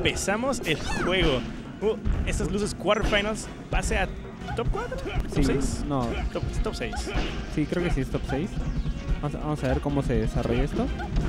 empezamos el juego. Estas luces quarterfinals, pase a top 4, top Sí, 6. no, Top 6. sí, creo que sí es top 6. Vamos a ver cómo se desarrolla esto.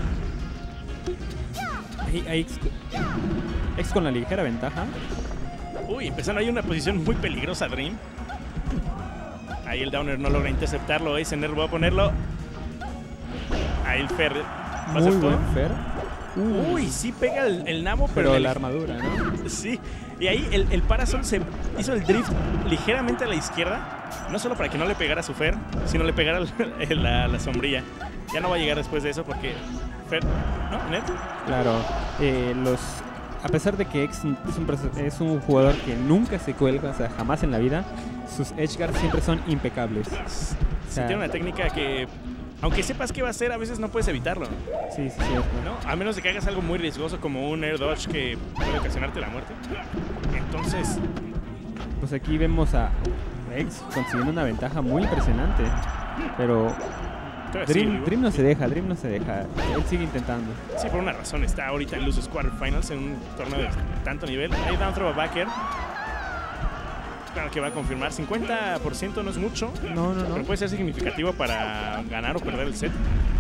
Ahí X con la ligera ventaja. Uy, empezando ahí una posición muy peligrosa, Dream. Ahí el Downer no logra interceptarlo. Eisener va a ponerlo. Ahí el Fer. Muy buen Fer. Uy, sí pega el nabo, pero la armadura, ¿no? Sí. Y ahí el Parasol se hizo el drift ligeramente a la izquierda. No solo para que no le pegara a su Fer, sino le pegara la sombrilla. Ya no va a llegar después de eso porque Fer... ¿No? ¿Net? Claro. A pesar de que X es un jugador que nunca se cuelga, o sea, jamás en la vida, sus edge guards siempre son impecables. Sí, tiene una técnica que, aunque sepas qué va a hacer, a veces no puedes evitarlo. Sí, sí, cierto. ¿No? A menos de que hagas algo muy riesgoso como un air dodge que puede ocasionarte la muerte. Entonces... Pues aquí vemos a X consiguiendo una ventaja muy impresionante. Pero Dream no se deja, Él sigue intentando. Sí, por una razón. Está ahorita en Losers Quarterfinals en un torneo de tanto nivel. Ahí down throw a backer. Claro que va a confirmar. 50% no es mucho. No. Pero puede ser significativo para ganar o perder el set.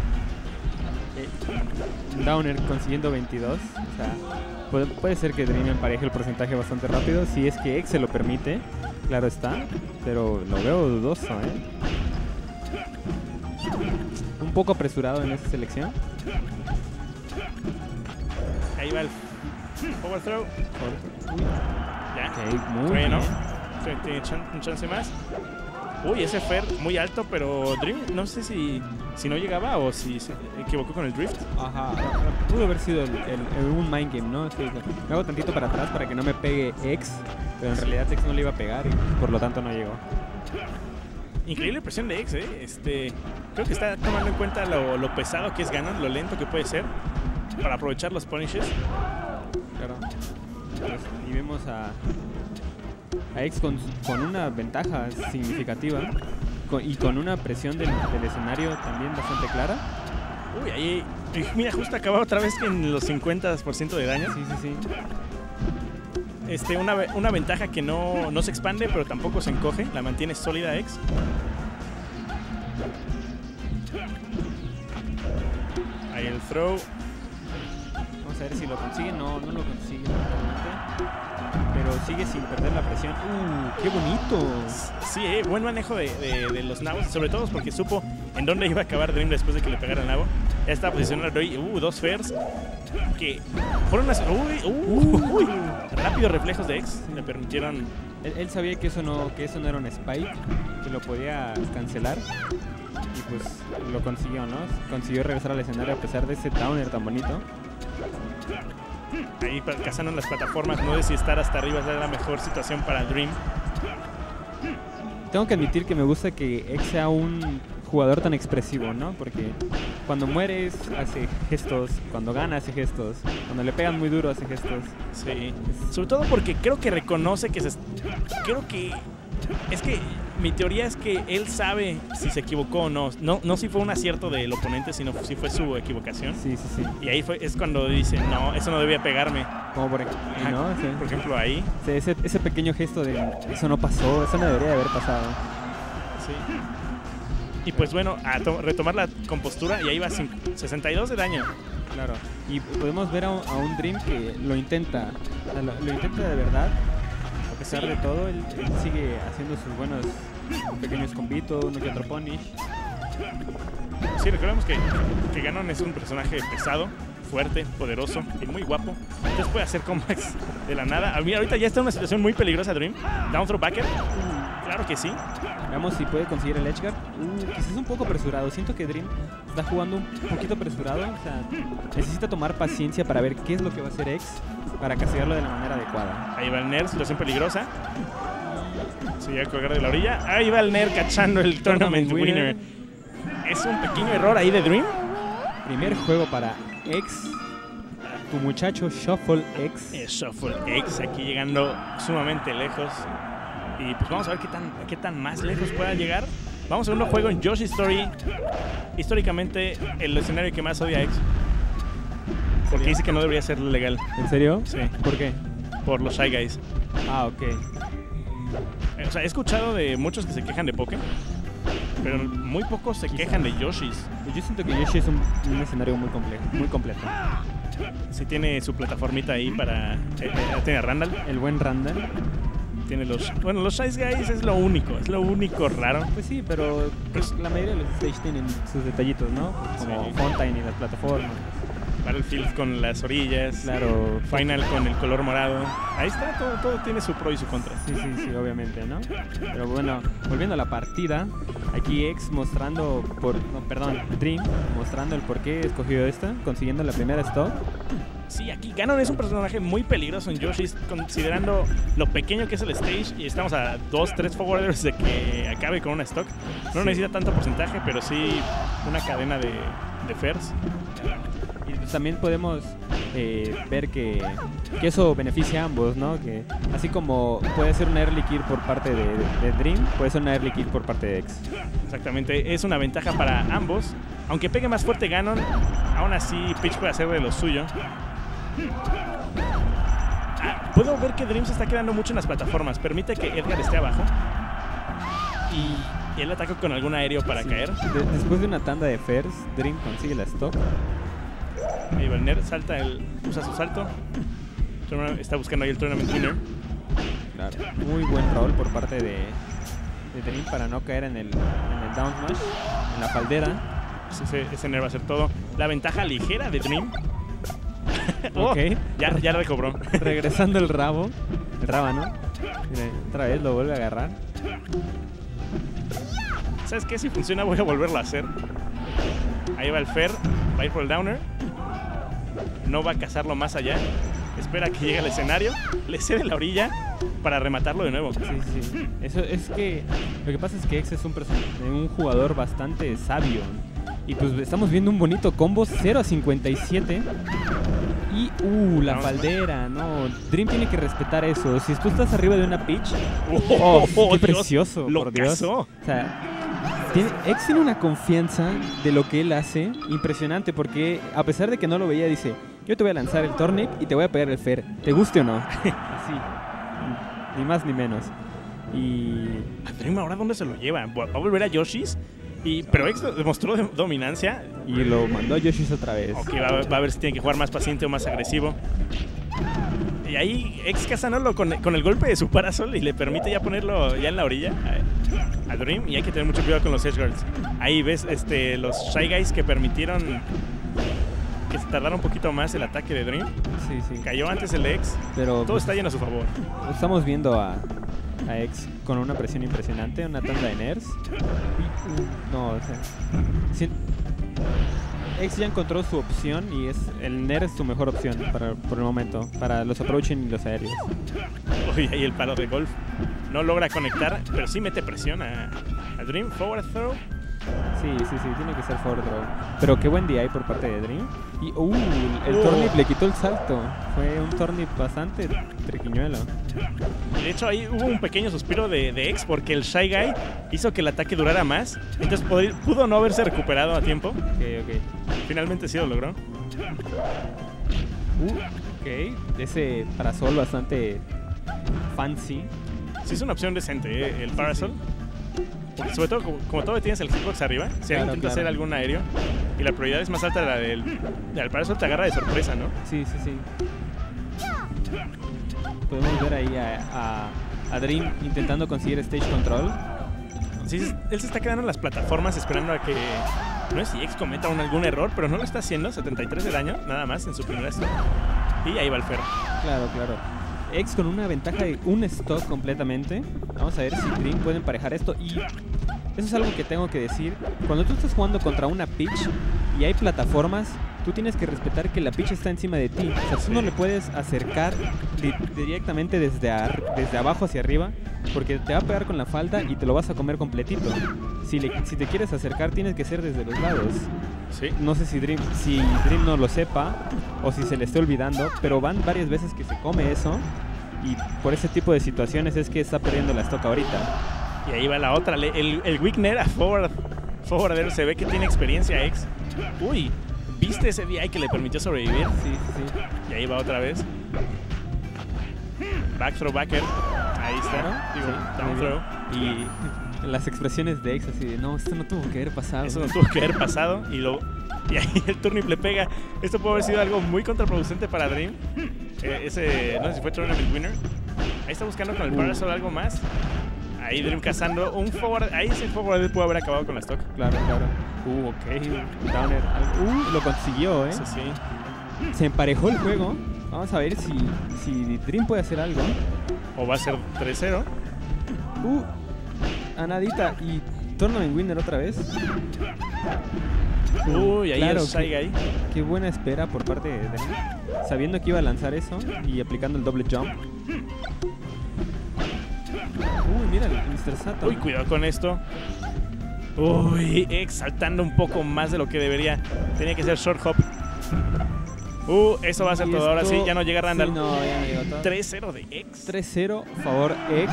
Downer consiguiendo 22. O sea, puede ser que Dream empareje el porcentaje bastante rápido. Si es que X se lo permite, claro está. Pero lo veo dudoso, Un poco apresurado en esa selección. Ahí va el power throw. Ya. Okay, muy bueno, bien. Tiene un chance más. Uy, ese Fer muy alto, pero Dream no sé si no llegaba o si se equivocó con el drift. Ajá, pudo haber sido un mind game, ¿no? Sí, me hago tantito para atrás para que no me pegue X, pero en realidad X no le iba a pegar y por lo tanto no llegó. Increíble presión de X, creo que está tomando en cuenta lo pesado que es Ganon, lo lento que puede ser para aprovechar los punishes. Claro. Pues, y vemos a X con una ventaja significativa y con una presión del escenario también bastante clara. Uy, ahí, mira, justo acaba otra vez en los 50% de daño. Sí. Una ventaja que no se expande, pero tampoco se encoge. La mantiene sólida X. Ahí el throw. Vamos a ver si lo consigue. No lo consigue. Pero sigue sin perder la presión. ¡Qué bonito! Sí, buen manejo de los nabos. Sobre todo porque supo en dónde iba a acabar Dream después de que le pegara el nabo. Ya está posicionado hoy. Dos Fairs. Que fueron unas... Uy, rápidos reflejos de X le permitieron... Él sabía que eso no era un spike, que lo podía cancelar y pues lo consiguió, ¿no? Consiguió regresar al escenario a pesar de ese downer tan bonito. Ahí cazando en las plataformas, no sé si estar hasta arriba es la mejor situación para el Dream. Tengo que admitir que me gusta que X sea un jugador tan expresivo, ¿no? Porque cuando mueres hace gestos, cuando gana hace gestos, cuando le pegan muy duro hace gestos. Sí, sobre todo porque creo que reconoce que creo que... Es que mi teoría es que él sabe si se equivocó o no. No si fue un acierto del oponente, sino si fue su equivocación. Sí. Y ahí es cuando dice, no, eso no debía pegarme. Como por ejemplo, ¿no? Sí. Por ejemplo, ahí. Sí, ese pequeño gesto de eso no pasó, eso no debería haber pasado. Sí. Y pues bueno, a retomar la compostura y ahí va 62 de daño. Claro. Y podemos ver a un Dream que lo intenta. O sea, lo intenta de verdad. A pesar de todo, él sigue haciendo sus buenos pequeños combitos, uno que otro punish. Sí, recordemos que Ganon es un personaje pesado, fuerte, poderoso y muy guapo. Entonces puede hacer comebacks de la nada. A mí ahorita ya está en una situación muy peligrosa Dream. Down throw backer. Claro que sí. Veamos si puede conseguir el edgeguard. Quizás un poco apresurado. Siento que Dream está jugando un poquito apresurado. O sea, necesita tomar paciencia para ver qué es lo que va a hacer X para castigarlo de la manera adecuada. Ahí va el Ner, situación peligrosa. Se llega a colgar de la orilla. Ahí va el Ner cachando el Tournament Winner. Es un pequeño error ahí de Dream. Primer juego para X. Tu muchacho Shuffle X. Shuffle X aquí llegando sumamente lejos. Y pues vamos a ver qué tan más lejos pueda llegar. Vamos a un nuevo juego en Yoshi Story. Históricamente el escenario que más odia X. Porque dice que no debería ser legal. ¿En serio? Sí, ¿Por qué? por los Shy Guys. Ah, ok. O sea, he escuchado de muchos que se quejan de Poké, pero muy pocos se quejan de Yoshis. Yo siento que Yoshi es un escenario muy complejo, muy completo. Sí tiene su plataformita ahí para... tiene a Randall, El buen Randall. tiene los... Bueno, los Shy Guys es lo único raro. Pues sí, pero pues, la mayoría de los stage tienen sus detallitos, ¿no? Como Sí. Fontaine y las plataformas. Battlefield con las orillas, Claro. Final con el color morado. Ahí está, todo tiene su pro y su contra. Sí, obviamente, ¿no? Pero bueno, volviendo a la partida, aquí X mostrando Dream mostrando el por qué escogió esta, consiguiendo la primera stock. Sí, aquí Ganon es un personaje muy peligroso en Yoshi's, considerando lo pequeño que es el stage, y estamos a 2-3 forwarders de que acabe con una stock. No Sí. necesita tanto porcentaje, pero sí una cadena de fairs. Y pues también podemos ver que eso beneficia a ambos, ¿no? Que así como puede ser una early kill por parte de Dream, puede ser una early kill por parte de X. Exactamente, es una ventaja para ambos. Aunque pegue más fuerte Ganon, aún así Peach puede hacer de lo suyo. Puedo ver que Dream se está quedando mucho en las plataformas. Permite que Edgar esté abajo y él ataca con algún aéreo para caer. Después de una tanda de fairs, Dream consigue la stock. Ahí va el nerd, usa su salto. Está buscando ahí el tournament winner. Claro. Muy buen rol por parte de Dream para no caer en el down smash, en la faldera. Ese nerd va a hacer todo. La ventaja ligera de Dream. Ok. Ya recobró. Regresando el rábano. Mira, otra vez lo vuelve a agarrar. ¿Sabes qué? Si funciona voy a volverlo a hacer. Ahí va el Fair, va a ir por el downer. No va a cazarlo más allá. Espera que llegue al escenario, le cede la orilla para rematarlo de nuevo. Sí. Eso es que lo que pasa es que X es un jugador bastante sabio. Y pues estamos viendo un bonito combo 0-57. Y la faldera, no. Dream tiene que respetar eso. Si tú estás arriba de una pitch, qué Dios, precioso, lo por Dios. cazó. O sea, X tiene una confianza de lo que él hace impresionante, porque a pesar de que no lo veía, dice: yo te voy a lanzar el turnip y te voy a pegar el fair, ¿te guste o no? Así, ni más ni menos. Y ¿A Dream ahora dónde se lo lleva? ¿Va a volver a Yoshi's? Pero X demostró dominancia. y lo mandó a Yoshi's otra vez. Ok, va a ver si tiene que jugar más paciente o más agresivo. Y ahí X cazándolo con el golpe de su parasol y le permite ya ponerlo ya en la orilla a Dream. Y hay que tener mucho cuidado con los edge guards. Ahí ves los Shy Guys que permitieron que se tardara un poquito más el ataque de Dream. Sí. Cayó antes el X. Pero Todo está yendo a su favor. estamos viendo a X con una presión impresionante, una tanda de nerfs. No, o sea, X ya encontró su opción y el nerf es su mejor opción por el momento, para los approaching y los aéreos. Uy, ahí el palo de golf. No logra conectar, pero sí mete presión a Dream. Forward throw. Sí, tiene que ser forward throw. Pero qué buen día hay por parte de Dream. Y el turnip le quitó el salto. Fue un turnip bastante triquiñuelo. Y de hecho ahí hubo un pequeño suspiro de X porque el Shy Guy hizo que el ataque durara más. Entonces pudo no haberse recuperado a tiempo. Ok. Finalmente sí lo logró. Ok. Ese parasol bastante fancy. Sí es una opción decente, el parasol. Porque sobre todo, como todavía tienes el hitbox arriba, si alguien intenta hacer algún aéreo y la prioridad es más alta de la del parasol, te agarra de sorpresa, ¿no? Sí. Podemos ver ahí a Dream intentando conseguir stage control. Sí, él se está quedando en las plataformas esperando a que... No sé si X cometa algún error, pero no lo está haciendo. 73 de daño, nada más, en su primera stock. Y ahí va el Fer. Claro. X con una ventaja de un stock completamente. Vamos a ver si Dream puede emparejar esto. Y eso es algo que tengo que decir. Cuando tú estás jugando contra una pitch y hay plataformas, tú tienes que respetar que la pitch está encima de ti. O sea, tú no le puedes acercar directamente desde abajo hacia arriba, porque te va a pegar con la falda y te lo vas a comer completito. Si te quieres acercar, tienes que ser desde los lados. Sí. No sé si Dream no lo sepa o si se le esté olvidando, pero van varias veces que se come eso, y por ese tipo de situaciones es que está perdiendo la stock ahorita. Y ahí va la otra. El Wigner a forward air, se ve que tiene experiencia X. Uy, ¿Viste ese DI que le permitió sobrevivir? Sí, sí, sí. Y ahí va otra vez. Back throw, backer. Ahí está. Claro, Digo, sí, down muy throw. Y las expresiones de X así de, no, esto no tuvo que haber pasado. Eso no tuvo que haber pasado. Y ahí el turnip le pega. Esto puede haber sido algo muy contraproducente para Dream. Ese, no sé si fue Tournament Winner. Ahí está buscando con el Parasol algo más. Ahí Dream cazando un forward. Ahí ese forward pudo haber acabado con la stock. Claro, claro. Ok. Downer. Lo consiguió, Eso sí. Se emparejó el juego. Vamos a ver si Dream puede hacer algo. O va a ser 3-0. A nadita. Y Tournament Winner otra vez. Uy, ahí claro, el Shy Guy. Qué buena espera por parte de Dream. Sabiendo que iba a lanzar eso y aplicando el doble jump. Uy, mira el Mr. Satan. Uy, cuidado con esto. Uy, exaltando un poco más de lo que debería. Tenía que ser short hop. Eso va a ser Y todo. Ahora sí, esto- ya no llega Randall. Sí, no, ya no llegó todo. 3-0 de X. 3-0, favor X.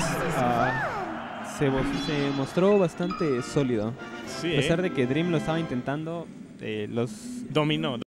Se mostró bastante sólido. Sí, A pesar de que Dream lo estaba intentando, los dominó.